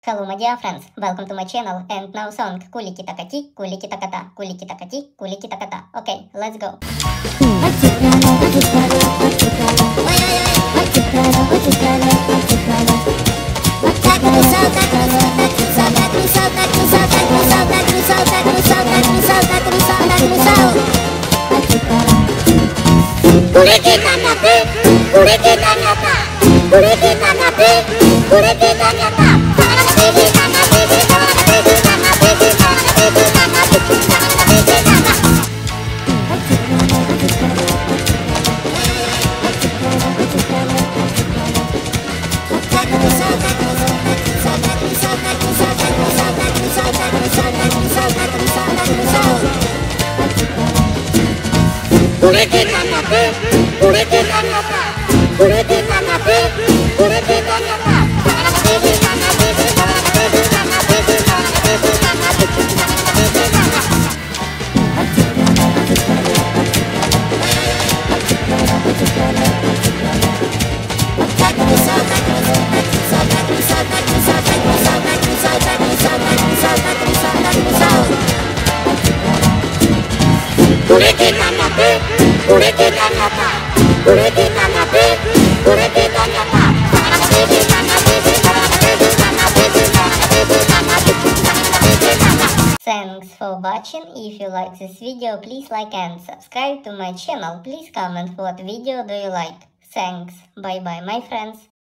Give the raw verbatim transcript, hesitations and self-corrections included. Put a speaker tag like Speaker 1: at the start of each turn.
Speaker 1: Hello my dear friends, welcome to my channel and now song Кулики такати, кулики таката, кулики такати, кулики таката. Okay, let's go.
Speaker 2: Кулики такати, кулики таката, кулики такати, кулики таката. Kuliti takati, kuliti takata, kuliti takati, kuliti takata. Kuliti takati, kuliti takata, kuliti takati, kuliti takata.
Speaker 1: Thanks for watching. If you like this video, please like and subscribe to my channel. Please comment what video do you like. Thanks. Bye bye my friends.